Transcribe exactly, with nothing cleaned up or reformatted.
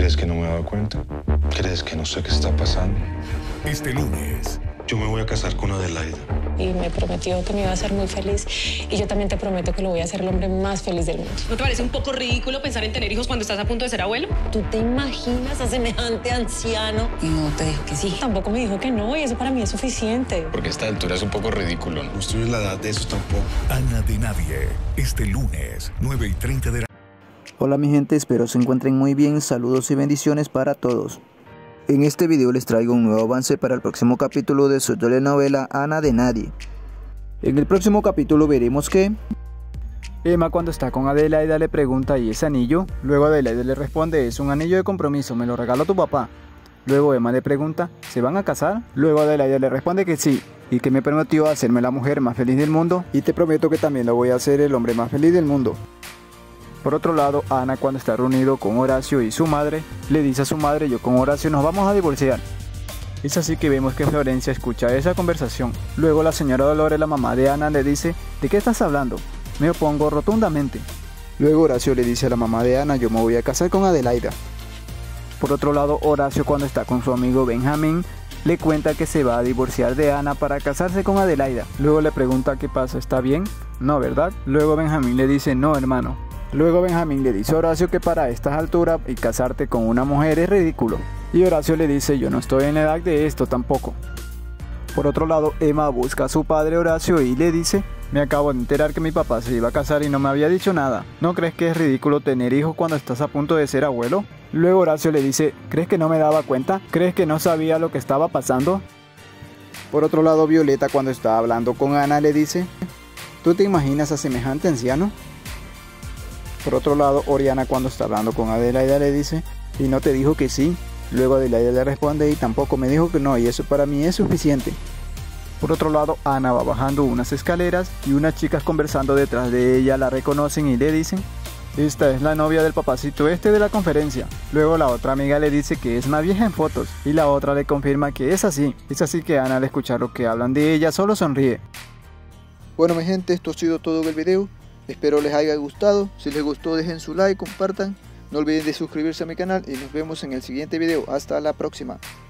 ¿Crees que no me he dado cuenta? ¿Crees que no sé qué está pasando? Este lunes. Yo me voy a casar con Adelaida. Y me prometió que me iba a hacer muy feliz. Y yo también te prometo que lo voy a hacer el hombre más feliz del mundo. ¿No te parece un poco ridículo pensar en tener hijos cuando estás a punto de ser abuelo? ¿Tú te imaginas a semejante anciano? Y no te dijo que sí. Tampoco me dijo que no, y eso para mí es suficiente. Porque a esta altura es un poco ridículo, ¿no? No estoy en la edad de eso tampoco. Ana de Nadie. Este lunes, nueve y treinta de la... Hola mi gente, espero se encuentren muy bien, saludos y bendiciones para todos. En este video les traigo un nuevo avance para el próximo capítulo de su telenovela Ana de Nadie. En el próximo capítulo veremos que Emma, cuando está con Adelaida, le pregunta ¿y ese anillo? Luego Adelaida le responde: es un anillo de compromiso, me lo regaló tu papá. Luego Emma le pregunta ¿se van a casar? Luego Adelaida le responde que sí, y que me prometió hacerme la mujer más feliz del mundo, y te prometo que también lo voy a hacer el hombre más feliz del mundo. Por otro lado, Ana, cuando está reunido con Horacio y su madre, le dice a su madre: yo con Horacio nos vamos a divorciar. Es así que vemos que Florencia escucha esa conversación. Luego la señora Dolores, la mamá de Ana, le dice: ¿de qué estás hablando? Me opongo rotundamente. Luego Horacio le dice a la mamá de Ana: yo me voy a casar con Adelaida. Por otro lado, Horacio, cuando está con su amigo Benjamín, le cuenta que se va a divorciar de Ana para casarse con Adelaida. Luego le pregunta ¿qué pasa? ¿Está bien? No, ¿verdad? Luego Benjamín le dice: no, hermano. Luego Benjamín le dice a Horacio que para estas alturas y casarte con una mujer es ridículo. Y Horacio le dice: yo no estoy en la edad de esto tampoco. Por otro lado, Emma busca a su padre Horacio y le dice: me acabo de enterar que mi papá se iba a casar y no me había dicho nada. ¿No crees que es ridículo tener hijos cuando estás a punto de ser abuelo? Luego Horacio le dice: ¿crees que no me daba cuenta? ¿Crees que no sabía lo que estaba pasando? Por otro lado, Violeta, cuando está hablando con Ana, le dice: ¿tú te imaginas a semejante anciano? Por otro lado, Oriana, cuando está hablando con Adelaida, le dice: ¿y no te dijo que sí? Luego Adelaida le responde: y tampoco me dijo que no, y eso para mí es suficiente. Por otro lado, Ana va bajando unas escaleras y unas chicas conversando detrás de ella la reconocen y le dicen: esta es la novia del papacito este de la conferencia. Luego la otra amiga le dice que es una vieja en fotos y la otra le confirma que es así. Es así que Ana, al escuchar lo que hablan de ella, solo sonríe. Bueno mi gente, esto ha sido todo el video. Espero les haya gustado. Si les gustó, dejen su like, compartan. No olviden de suscribirse a mi canal y nos vemos en el siguiente video. Hasta la próxima.